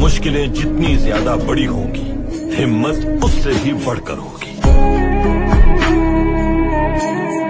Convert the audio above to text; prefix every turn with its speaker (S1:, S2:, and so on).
S1: मुश्किलें जितनी ज्यादा बड़ी होंगी, हिम्मत उससे भी बढ़कर होगी।